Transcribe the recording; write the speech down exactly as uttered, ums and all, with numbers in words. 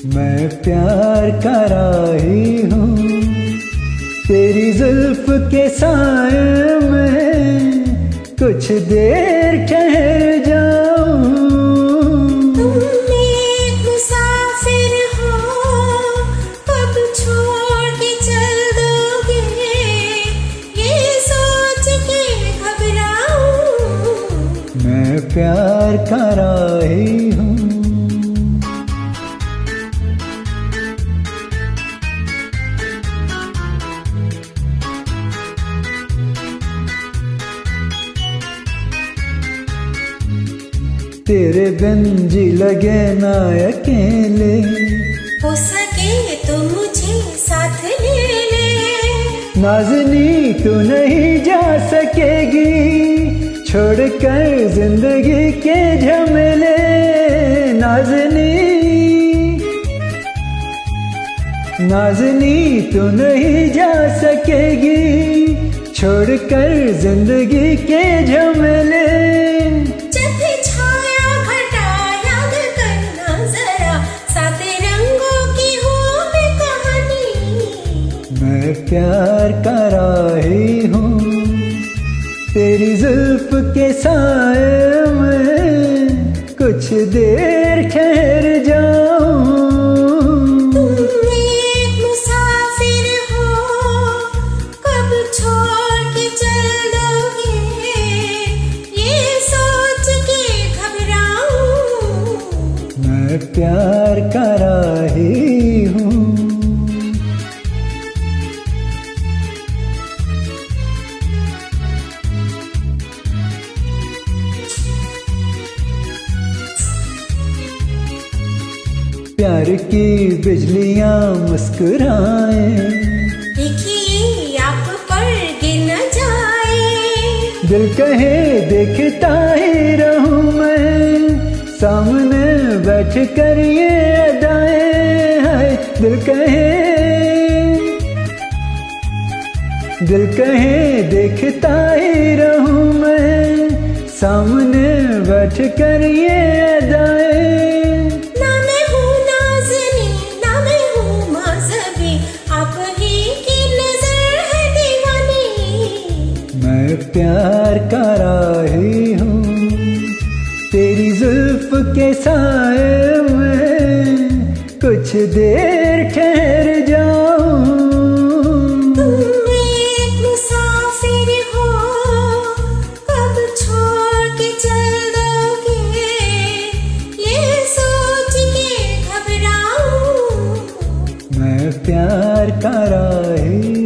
मैं प्यार का राही हूँ, तेरी जुल्फ के साए में कुछ देर ठहर जाऊं। तुम एक मुसाफिर हो, कब छोड़ के चल दोगे, ये सोच के घबराऊं। मैं प्यार का राही हूँ। तेरे बिन जी लगे ना अकेले, हो सके तो मुझे साथ ले ले। नाज़नी तू नहीं जा सकेगी, छोड़कर जिंदगी के झमेले। नाज़नी नाज़नी तू नहीं जा सकेगी, छोड़कर जिंदगी के झमेले। मैं प्यार का राही हूँ, तेरी जुल्फ के साए में कुछ देर ठहर जाऊं। तुम एक मुसाफिर हो, कब छोड़ के चल दोगे, ये सोच के घबराऊं। मैं प्यार का राही हूँ। प्यार की बिजलियां मुस्कुराए, देखिए आप पर गिर न जाए। दिल कहे देखता ही रहूं मैं, सामने बैठ कर ये अदाएं हैं। दिल कहे दिल कहे देखता ही रहूं मैं, सामने बैठ कर ये अदाएं। मैं प्यार का राही हूँ, तेरी जुल्फ के साए में कुछ देर ठहर जाऊं। तुम एक मुसाफिर हो, कब छोड़ के चल दोगे, ये सोच के घबराऊं। मैं प्यार का राही